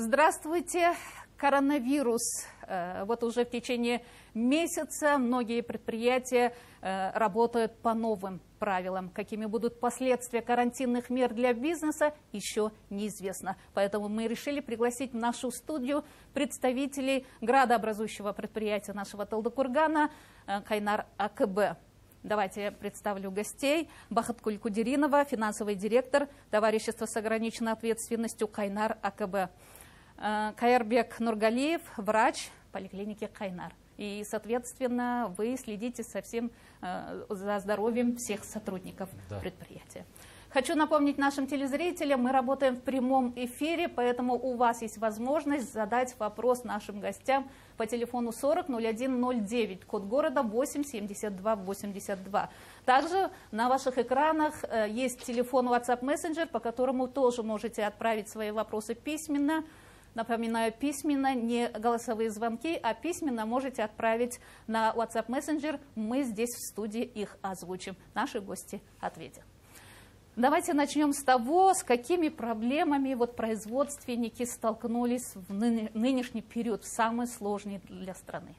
Здравствуйте. Коронавирус. Вот уже в течение месяца многие предприятия работают по новым правилам. Какими будут последствия карантинных мер для бизнеса, еще неизвестно. Поэтому мы решили пригласить в нашу студию представителей градообразующего предприятия нашего Талдыкургана Кайнар АКБ. Давайте я представлю гостей. Бахыткуль Кудеринова, финансовый директор товарищества с ограниченной ответственностью Кайнар АКБ. Каярбек Нургалиев, врач поликлиники Кайнар. И, соответственно, вы следите совсем за здоровьем всех сотрудников предприятия. Хочу напомнить нашим телезрителям, мы работаем в прямом эфире, поэтому у вас есть возможность задать вопрос нашим гостям по телефону 40 01 09, код города 8 72 82. Также на ваших экранах есть телефон WhatsApp Messenger, по которому тоже можете отправить свои вопросы письменно. Напоминаю, письменно, не голосовые звонки, а письменно можете отправить на WhatsApp Messenger. Мы здесь в студии их озвучим. Наши гости ответят. Давайте начнем с того, с какими проблемами производственники столкнулись в нынешний период, самый сложный для страны.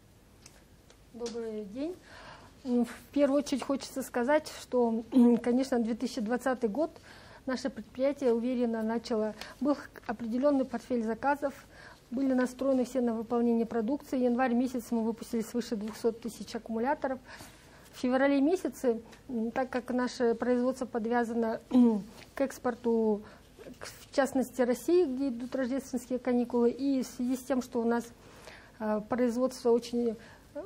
Добрый день. В первую очередь хочется сказать, что, конечно, 2020 год наше предприятие уверенно начало. Был определенный портфель заказов, были настроены все на выполнение продукции. Январь месяц мы выпустили свыше 200 тысяч аккумуляторов. В феврале месяце, так как наше производство подвязано к экспорту, в частности России, где идут рождественские каникулы, и в связи с тем, что у нас производство очень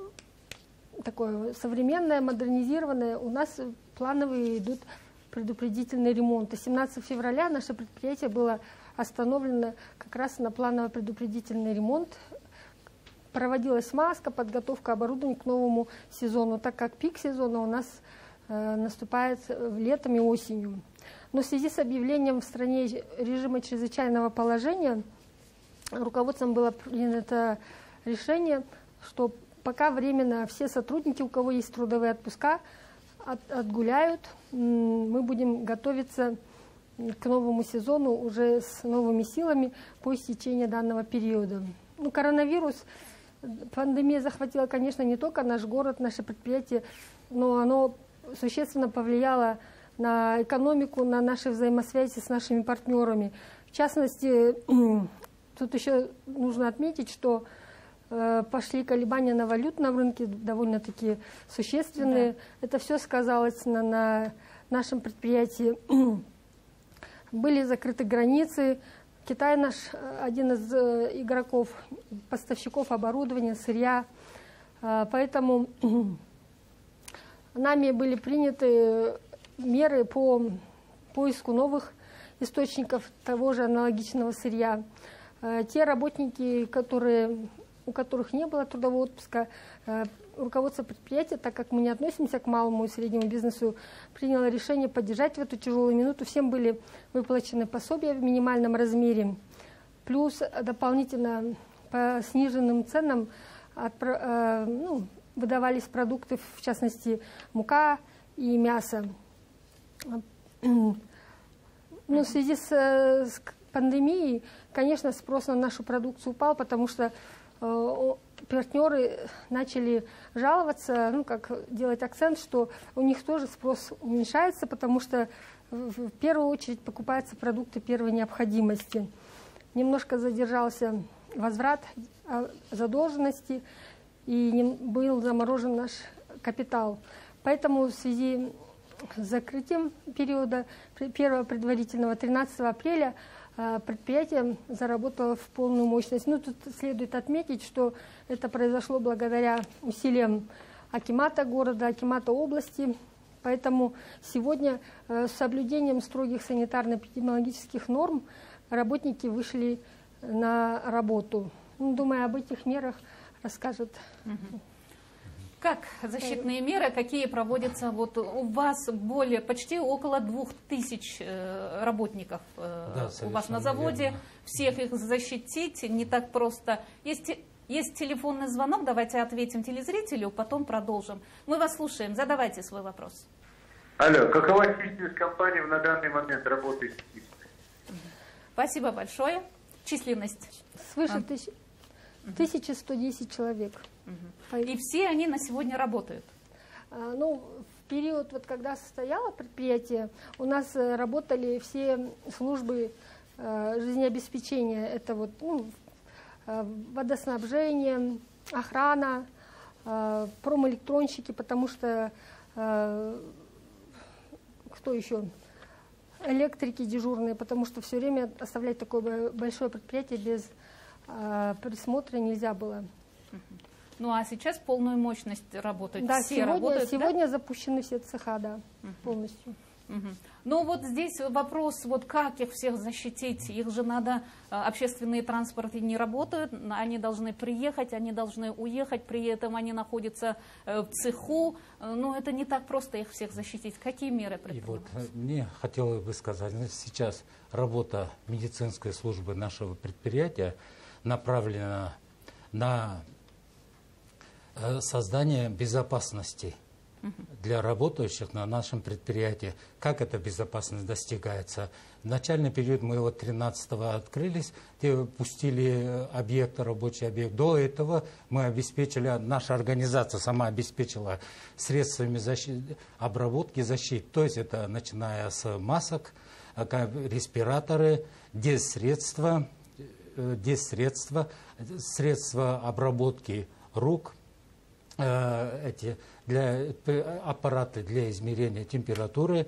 такое современное, модернизированное, у нас плановые идут предупредительные ремонты. 17 февраля наше предприятие было остановлено как раз на планово-предупредительный ремонт. Проводилась смазка, подготовка оборудования к новому сезону, так как пик сезона у нас наступает летом и осенью. Но в связи с объявлением в стране режима чрезвычайного положения руководством было принято решение, что пока временно все сотрудники, у кого есть трудовые отпуска, отгуляют. Мы будем готовиться к новому сезону уже с новыми силами по истечении данного периода. Коронавирус, пандемия захватила, конечно, не только наш город, наше предприятие, но оно существенно повлияло на экономику, на наши взаимосвязи с нашими партнерами. В частности, тут еще нужно отметить, что пошли колебания на валютном рынке, довольно-таки существенные. Да. Это все сказалось на нашем предприятии. Были закрыты границы. Китай наш один из игроков, поставщиков оборудования, сырья. Поэтому нами были приняты меры по поиску новых источников того же аналогичного сырья. Те работники, у которых не было трудового отпуска, руководство предприятия, так как мы не относимся к малому и среднему бизнесу, приняло решение поддержать в эту тяжелую минуту. Всем были выплачены пособия в минимальном размере, плюс дополнительно по сниженным ценам выдавались продукты, в частности мука и мясо. Но в связи с пандемией, конечно, спрос на нашу продукцию упал, потому что партнеры начали жаловаться, делать акцент, что у них тоже спрос уменьшается, потому что в первую очередь покупаются продукты первой необходимости. Немножко задержался возврат задолженности и был заморожен наш капитал. Поэтому в связи с закрытием периода первого предварительного 13 апреля предприятие заработало в полную мощность. Тут следует отметить, что это произошло благодаря усилиям акимата города, акимата области. Поэтому сегодня с соблюдением строгих санитарно-эпидемиологических норм работники вышли на работу. Думаю, об этих мерах расскажет. Как защитные меры, какие проводятся? У вас почти около 2000 работников у вас на заводе. Верно. Всех их защитить не так просто. Есть телефонный звонок, давайте ответим телезрителю, потом продолжим. Мы вас слушаем, задавайте свой вопрос. Алло, какова численность компании на данный момент работает? Спасибо большое. численность? Свыше 1110 человек. И все они на сегодня работают? Ну, в период, вот, когда состояло предприятие, у нас работали все службы жизнеобеспечения. Это вот, ну, водоснабжение, охрана, промэлектронщики, потому что кто еще? Электрики дежурные, потому что все время оставлять такое большое предприятие без присмотра нельзя было. Ну а сейчас полную мощность работают? Да, все работают, сегодня да? Запущены все цеха, да, полностью. Ну вот здесь вопрос, вот как их всех защитить? Их же надо, общественные транспорты не работают, они должны приехать, они должны уехать, при этом они находятся в цеху. Но это не так просто их всех защитить. Какие меры предпринимаются? И вот мне хотелось бы сказать, сейчас работа медицинской службы нашего предприятия направлена на создание безопасности для работающих на нашем предприятии. Как эта безопасность достигается? В начальный период мы вот 13-го открылись, где пустили объект, рабочий объект. До этого мы обеспечили, наша организация сама обеспечила средствами обработки защиты. То есть это начиная с масок, респираторы, средства обработки рук, аппараты для измерения температуры.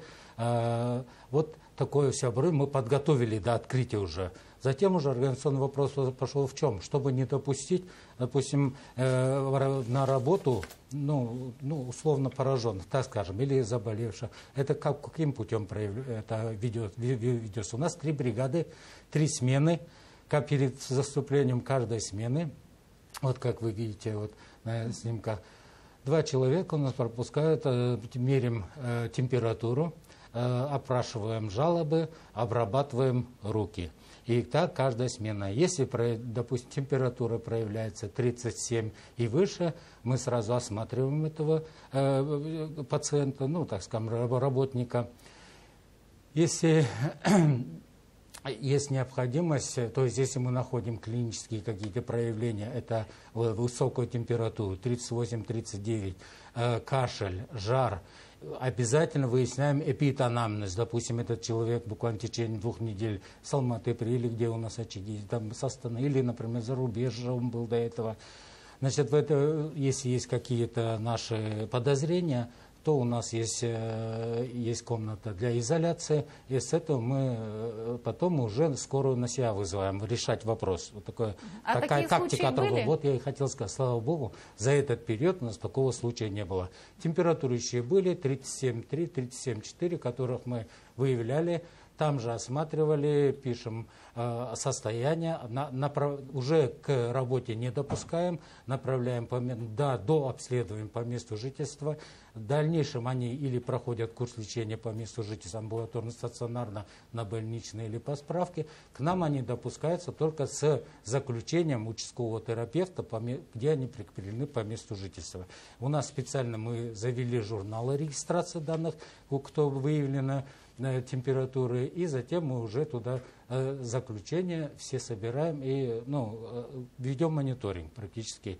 Вот такое все мы подготовили до открытия уже. Затем уже организационный вопрос пошел в чем? Чтобы не допустить, допустим, на работу, условно пораженных, так скажем, или заболевших. Это каким путем это ведется? У нас 3 бригады, 3 смены. Как перед заступлением каждой смены, вот как вы видите вот на снимках, 2 человека у нас пропускают, меряем температуру, опрашиваем жалобы, обрабатываем руки. И так каждая смена. Если, допустим, температура проявляется 37 и выше, мы сразу осматриваем этого пациента, так скажем, работника. Если есть необходимость, то есть если мы находим клинические какие-то проявления, это высокую температуру, 38-39, кашель, жар, обязательно выясняем эпианамнез. Допустим, этот человек буквально в течение 2 недель с Алматы или где у нас очаги, там с Астаны, или, например, за рубежом он был до этого. Значит, если есть какие-то наши подозрения, то у нас есть комната для изоляции, и с этого мы потом уже скорую на себя вызываем, решать вопрос. Вот такая тактика. Вот я и хотел сказать, слава Богу, за этот период у нас такого случая не было. Температуры были 37,3, 37,4, которых мы выявляли. Там же осматривали, пишем состояние, уже к работе не допускаем, направляем до обследуем по месту жительства. В дальнейшем они или проходят курс лечения по месту жительства амбулаторно-стационарно, на больничные или по справке. К нам они допускаются только с заключением участкового терапевта, где они прикреплены по месту жительства. У нас специально мы завели журналы регистрации данных, кто выявлено температуры, и затем мы уже туда заключение все собираем и ведем мониторинг практически.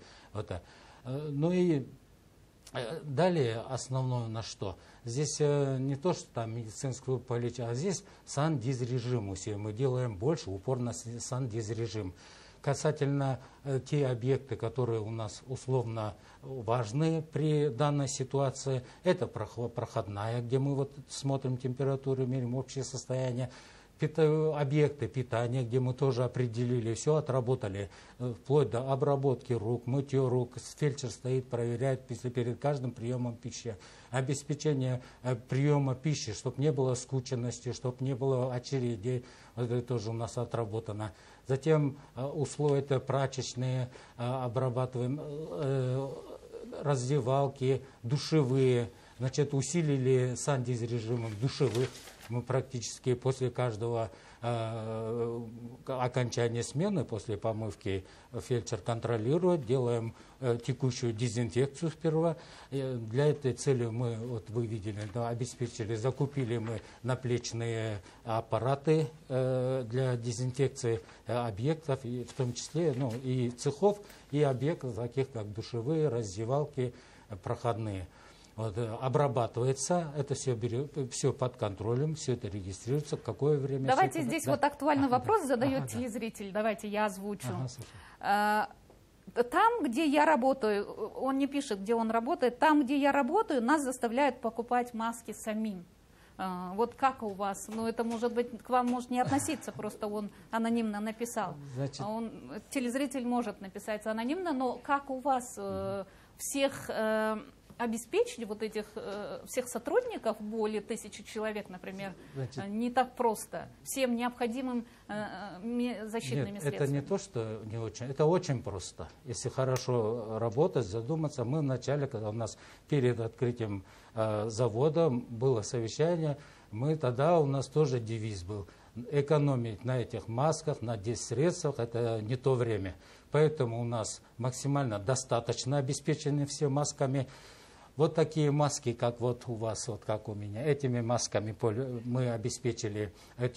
И далее основное на что? Здесь не то, что там медицинскую полицию, а здесь сан-диз-режим. Мы делаем больше упор на сан-диз-режим. Касательно те объекты, которые у нас условно важны при данной ситуации, это проходная, где мы смотрим температуру, меряем общее состояние, объекты питания, где мы тоже определили, все отработали, вплоть до обработки рук, мытье рук. Фельдшер стоит, проверяет перед каждым приемом пищи. Обеспечение приема пищи, чтобы не было скученности, чтобы не было очередей, это тоже у нас отработано. Затем условия прачечные, обрабатываем раздевалки, душевые. Значит, усилили сан-диз-режимы в душевых. мы практически после каждого окончания смены, после помывки, фельдшер контролирует, делаем текущую дезинфекцию сперва. Для этой цели мы, вот вы видели, обеспечили, закупили мы наплечные аппараты для дезинфекции объектов, и в том числе и цехов, и объектов, таких как душевые, раздевалки, проходные. Вот, обрабатывается, это все под контролем, все это регистрируется, какое время. Давайте здесь вот актуальный вопрос задает телезритель, давайте я озвучу. Там, где я работаю, он не пишет, где он работает, там, где я работаю, нас заставляют покупать маски самим. Вот как у вас? Ну, это может быть к вам может не относиться, просто он анонимно написал. Значит, телезритель может написать анонимно, но как у вас всех обеспечить вот этих всех сотрудников, более 1000 человек, например, значит, не так просто, всем необходимым защитными средствами? Это не то, что не очень, это очень просто. Если хорошо работать, задуматься, мы вначале, когда у нас перед открытием завода было совещание, тогда у нас тоже девиз был: экономить на этих масках, на средствах, это не то время. Поэтому у нас максимально достаточно обеспечены все масками. Вот такие маски, как вот у вас, вот как у меня, этими масками мы обеспечили,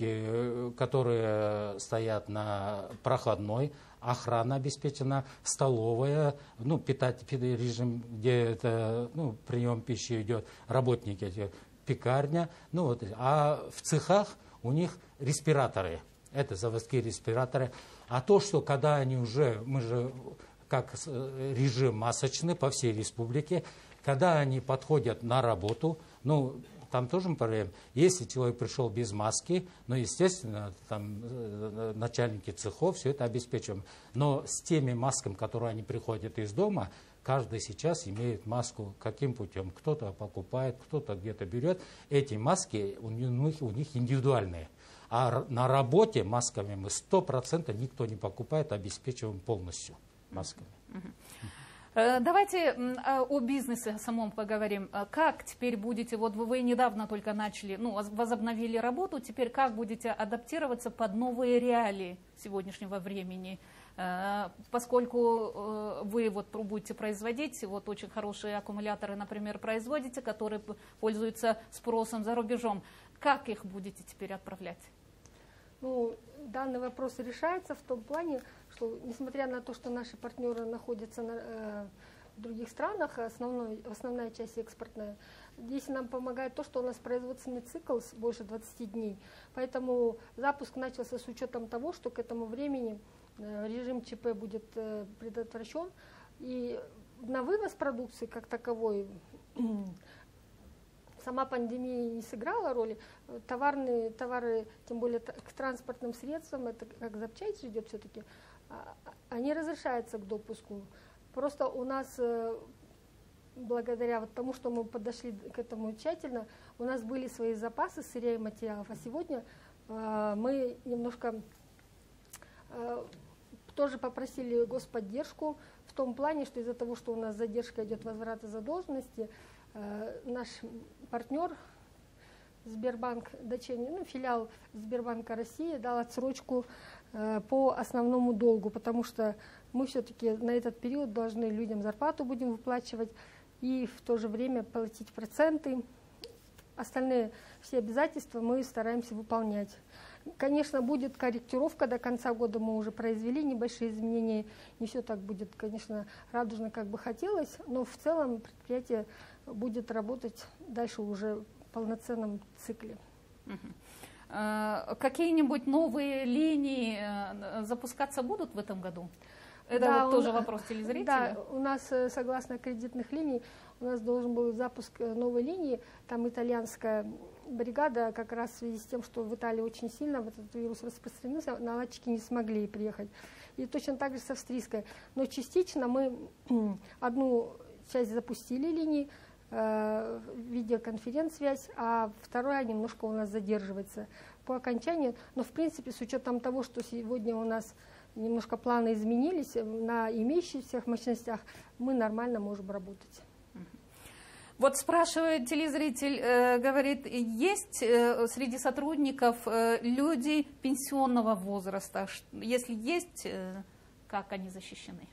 которые стоят на проходной, охрана обеспечена, столовая, питательный режим, где это, прием пищи идет, работники, пекарня, а в цехах у них респираторы, это заводские респираторы. А то, что когда они мы же как режим масочный по всей республике, когда они подходят на работу, там тоже проблема. Если человек пришел без маски, естественно, там начальники цехов все это обеспечиваем. Но с теми масками, которые они приходят из дома, каждый сейчас имеет маску. Каким путем? Кто-то покупает, кто-то где-то берет. Эти маски у них индивидуальные. А на работе масками мы 100% никто не покупает, обеспечиваем полностью масками. Давайте о бизнесе самом поговорим. Как теперь будете, вот вы недавно только начали, возобновили работу, теперь как будете адаптироваться под новые реалии сегодняшнего времени? Поскольку вы будете производить, очень хорошие аккумуляторы, например, производите, которые пользуются спросом за рубежом. Как их будете теперь отправлять? Данный вопрос решается в том плане, что несмотря на то, что наши партнеры находятся в других странах, основная часть экспортная, здесь нам помогает то, что у нас производственный цикл больше 20 дней. Поэтому запуск начался с учетом того, что к этому времени режим ЧП будет предотвращен. И на вывоз продукции как таковой сама пандемия не сыграла роли. Товары, тем более к транспортным средствам, это как запчасть идет все-таки, они разрешаются к допуску. Просто у нас, благодаря тому, что мы подошли к этому тщательно, у нас были свои запасы сырья и материалов. А сегодня мы немножко тоже попросили господдержку в том плане, что из-за того, что у нас задержка идет возврата задолженности, наш партнер Сбербанк дочерний, филиал Сбербанка России дал отсрочку по основному долгу, потому что мы все-таки на этот период должны людям зарплату будем выплачивать и в то же время платить проценты. Остальные все обязательства мы стараемся выполнять. Конечно, будет корректировка, до конца года мы уже произвели небольшие изменения, не все так будет, конечно, радужно, как бы хотелось, но в целом предприятие будет работать дальше уже в полноценном цикле. Какие-нибудь новые линии запускаться будут в этом году? Это тоже вопрос телезрителя? Да, у нас, согласно кредитных линий, у нас должен был запуск новой линии, там итальянская бригада, как раз в связи с тем, что в Италии очень сильно этот вирус распространился, наладчики не смогли приехать. И точно так же с австрийской. Но частично мы одну часть запустили линии, видеоконференц-связь, а вторая немножко у нас задерживается по окончанию. Но в принципе, с учетом того, что сегодня у нас немножко планы изменились, на имеющихся мощностях мы нормально можем работать. Вот спрашивает телезритель, говорит, есть среди сотрудников люди пенсионного возраста? Если есть, как они защищены?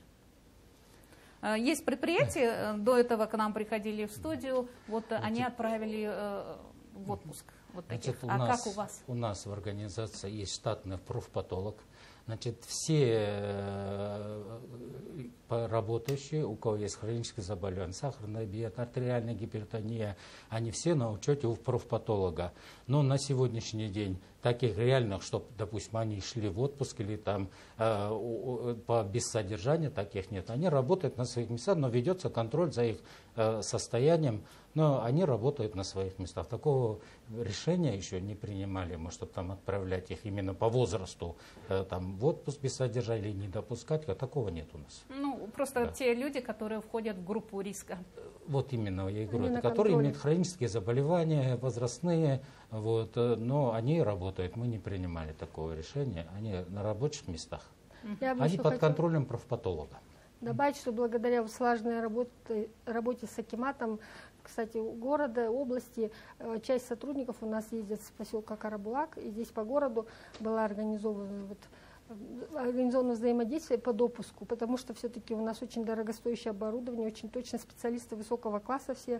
Есть предприятия, до этого к нам приходили в студию, вот они отправили в отпуск. Вот таких. Значит, Как у вас? У нас в организации есть штатный профпатолог. Значит, все работающие, у кого есть хронические заболевания, сахарный диабет, артериальная гипертония, они все на учете у профпатолога. Но на сегодняшний день таких реальных, чтобы, допустим, они шли в отпуск или там без содержания, таких нет. Они работают на своих местах, но ведется контроль за их состоянием, но они работают на своих местах. Такого решения еще не принимали мы, чтобы там отправлять их именно по возрасту там, в отпуск без содержания или не допускать, такого нет у нас. Ну, просто те люди, которые входят в группу риска. Вот именно, я и говорю, которые имеют хронические заболевания, возрастные, вот, но они работают, мы не принимали такого решения, они на рабочих местах. Они под контролем профпатолога. Добавить, что благодаря слаженной работе с акиматом, кстати, города, области, часть сотрудников у нас ездят с поселка Карабулак, и здесь по городу было организовано взаимодействие по допуску, потому что все-таки у нас очень дорогостоящее оборудование, очень точно специалисты высокого класса все,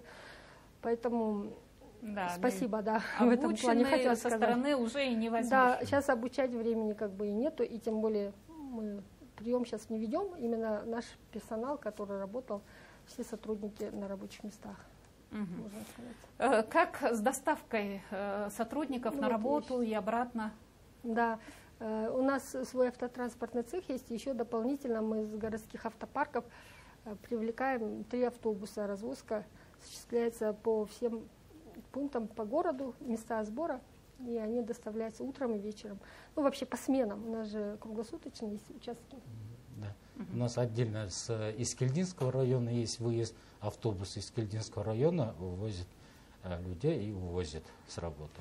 поэтому спасибо, в этом плане хотела со сказать. Стороны уже и не возьмешь. Да, сейчас обучать времени как бы и нету, и тем более мы прием сейчас не ведем, именно наш персонал, который работал, все сотрудники на рабочих местах. Можно сказать. Как с доставкой сотрудников на работу и обратно? Да, у нас свой автотранспортный цех есть, еще дополнительно мы с городских автопарков привлекаем 3 автобуса, развозка осуществляется по всем пунктам по городу, места сбора, и они доставляются утром и вечером. Ну, вообще по сменам, у нас же круглосуточно есть участки. Да. У нас отдельно из Кельдинского района есть выезд, автобус из Кельдинского района вывозит людей и увозит с работы.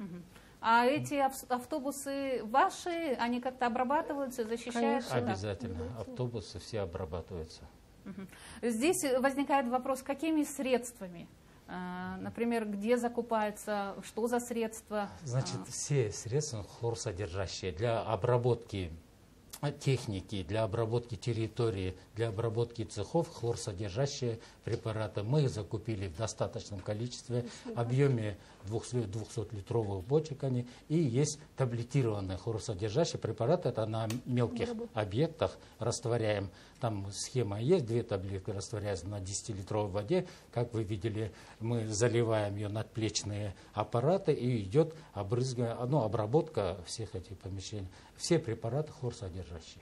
А эти автобусы ваши, они как-то обрабатываются, защищаются? Конечно, обязательно. Автобусы все обрабатываются. Здесь возникает вопрос, какими средствами? Например, где закупается, что за средства? Значит, все средства хлорсодержащие для обработки техники, для обработки территории, для обработки цехов, хлорсодержащие препараты. Мы их закупили в достаточном количестве, объеме 200-литровых бочек они. И есть таблетированные хлорсодержащие препараты, это на мелких объектах растворяем. Там схема есть, 2 таблетки растворяются на 10-литровой воде. Как вы видели, мы заливаем ее надплечные аппараты и идет обработка всех этих помещений. Все препараты хлорсодержащие.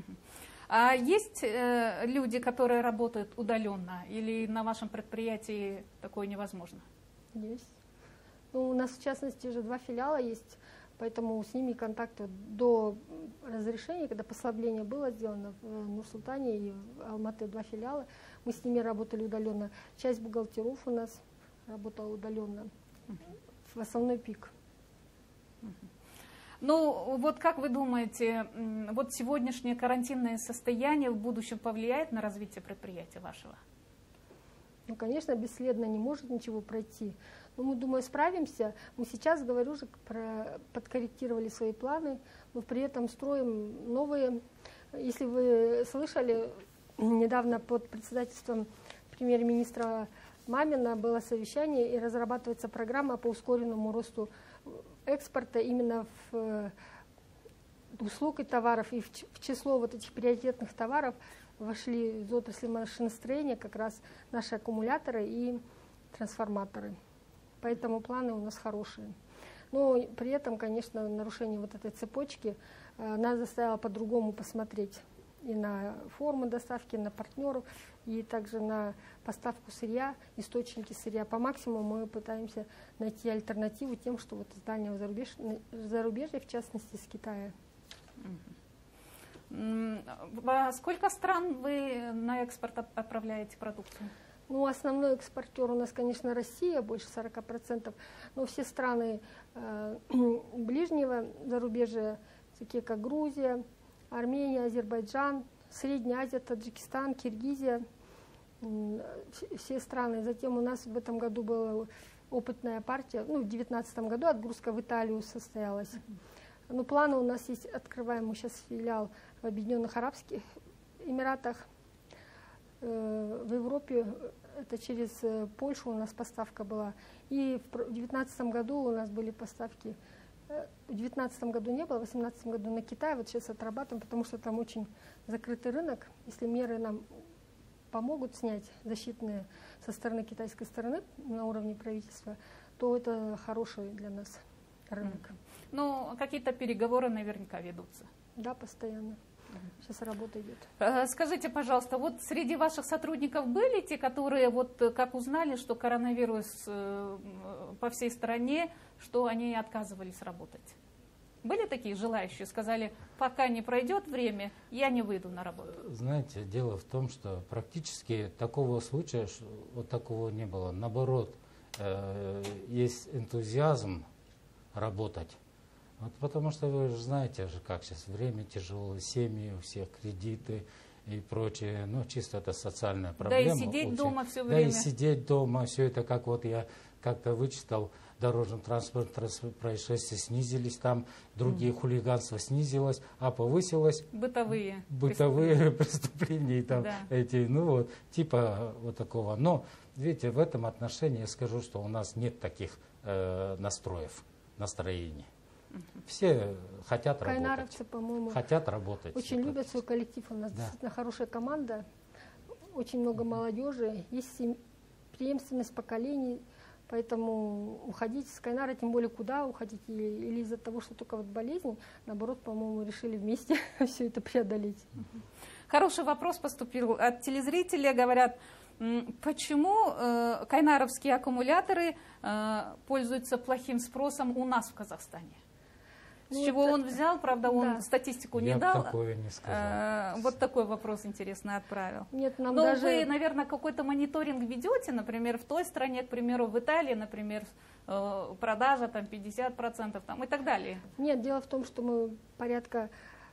А есть люди, которые работают удаленно, или на вашем предприятии такое невозможно? Есть. Ну, у нас, в частности, уже 2 филиала есть, поэтому с ними контакты до разрешения, когда послабление было сделано в Нур-Султане и в Алматы 2 филиала, мы с ними работали удаленно. Часть бухгалтеров у нас работала удаленно в основной пик. Ну, вот как вы думаете, вот сегодняшнее карантинное состояние в будущем повлияет на развитие предприятия вашего? Ну, конечно, бесследно не может ничего пройти. Но мы, думаю, справимся. Мы сейчас, говорю же, подкорректировали свои планы, но при этом строим новые. Если вы слышали, недавно под председательством премьер-министра Мамина было совещание, и разрабатывается программа по ускоренному росту экспорта именно в услуг и товаров. И в число вот этих приоритетных товаров вошли из отрасли машиностроения как раз наши аккумуляторы и трансформаторы. Поэтому планы у нас хорошие. Но при этом, конечно, нарушение вот этой цепочки нас заставило по-другому посмотреть и на формы доставки, на партнеров, и также на поставку сырья, источники сырья. По максимуму мы пытаемся найти альтернативу тем, что вот из дальнего зарубежья, в частности, из Китая. Во сколько стран вы на экспорт отправляете продукцию? Ну, основной экспортер у нас, конечно, Россия, больше 40%, но все страны ближнего зарубежья, такие как Грузия, Армения, Азербайджан, Средняя Азия, Таджикистан, Киргизия, все страны. Затем у нас в этом году была опытная партия, ну, в 2019 году отгрузка в Италию состоялась. Но планы у нас есть, открываем мы сейчас филиал в Объединенных Арабских Эмиратах, в Европе, это через Польшу у нас поставка была. И в 2019 году у нас были поставки, в 2019 году не было, в 2018 году на Китай, вот сейчас отрабатываем, потому что там очень закрытый рынок. Если меры нам помогут снять защитные со стороны китайской стороны на уровне правительства, то это хороший для нас рынок. Ну, какие-то переговоры наверняка ведутся. Да, постоянно. Сейчас работа идет. Скажите, пожалуйста, вот среди ваших сотрудников были те, которые вот как узнали, что коронавирус по всей стране, что они отказывались работать? Были такие желающие, сказали, пока не пройдет время, я не выйду на работу? Знаете, дело в том, что практически такого случая, вот такого не было. Наоборот, есть энтузиазм работать. Вот потому что вы же знаете, как сейчас время тяжелое, семьи, у всех кредиты и прочее. Ну, чисто это социальная проблема. Да и сидеть дома все время. время. Да и сидеть дома, все это, как вот я как-то вычитал, дорожный транспорт, происшествия снизились, там другие хулиганства снизилось, а повысилось бытовые преступления, там да. эти, ну вот, типа вот такого. Но, видите, в этом отношении я скажу, что у нас нет таких настроений. Все хотят Кайнаровцы, по-моему, хотят работать. Очень любят свой коллектив. У нас действительно хорошая команда, очень много молодежи, есть преемственность поколений, поэтому уходить с Кайнара, тем более куда уходить, или из-за того, что только вот болезнь, наоборот, по-моему, решили вместе все это преодолеть. Хороший вопрос поступил от телезрителя, говорят, почему кайнаровские аккумуляторы пользуются плохим спросом у нас в Казахстане? С чего он взял, правда, он статистику не дал. Я такое не сказал. Вот такой вопрос интересный отправил. Нет, нам Но даже... вы, наверное, какой-то мониторинг ведете, например, в той стране, к примеру, в Италии, например, продажа там 50% там, и так далее. Нет, дело в том, что мы порядка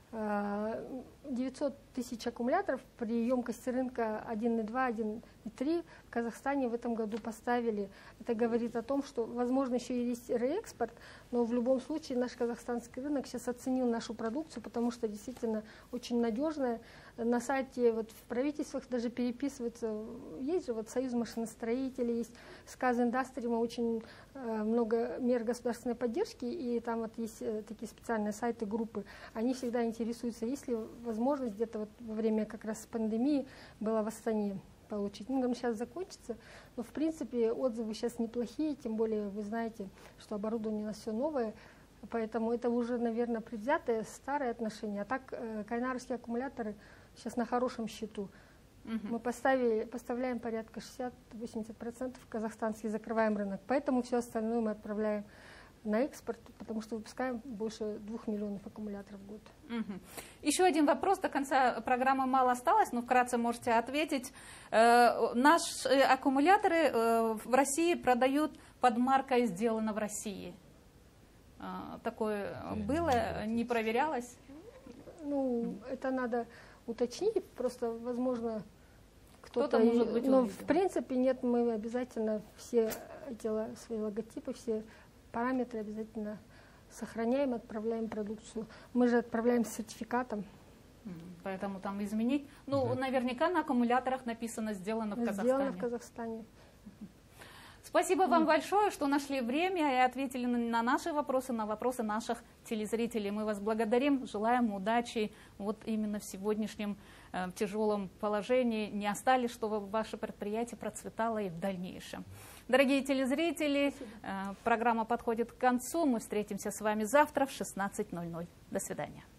900 тысяч аккумуляторов при емкости рынка 1,2, 1,3 в Казахстане в этом году поставили. Это говорит о том, что, возможно, еще и есть реэкспорт, но в любом случае наш казахстанский рынок сейчас оценил нашу продукцию, потому что действительно очень надежная. На сайте, вот в правительствах даже переписывается, есть же вот Союз машиностроителей, есть Сказ Индастри, мы очень много мер государственной поддержки, и там вот есть такие специальные сайты, группы, они всегда интересуются, есть ли возможность где-то вот во время как раз пандемии было в Астане получить. Ну, говорим, сейчас закончится, но в принципе отзывы сейчас неплохие, тем более вы знаете, что оборудование у нас все новое, поэтому это уже, наверное, предвзятое, старое отношение. А так кайнаровские аккумуляторы сейчас на хорошем счету. Мы поставляем порядка 60-80% казахстанский, закрываем рынок. Поэтому все остальное мы отправляем на экспорт, потому что выпускаем больше 2 миллионов аккумуляторов в год. Еще один вопрос, до конца программы мало осталось, но вкратце можете ответить. Наши аккумуляторы в России продают под маркой «Сделано в России». Такое было, не проверялось? Ну, это надо уточнить, просто, возможно, кто-то может быть, но в принципе нет, мы обязательно все эти свои логотипы, все параметры обязательно сохраняем, отправляем продукцию. Мы же отправляем с сертификатом. Поэтому там изменить. Ну, наверняка на аккумуляторах написано «Сделано в Казахстане». Сделано в Казахстане. Спасибо вам большое, что нашли время и ответили на наши вопросы, на вопросы наших телезрителей. Мы вас благодарим, желаем удачи вот именно в сегодняшнем тяжелом положении. Не остались, чтобы ваше предприятие процветало и в дальнейшем. Дорогие телезрители, программа подходит к концу. Мы встретимся с вами завтра в 16:00. До свидания.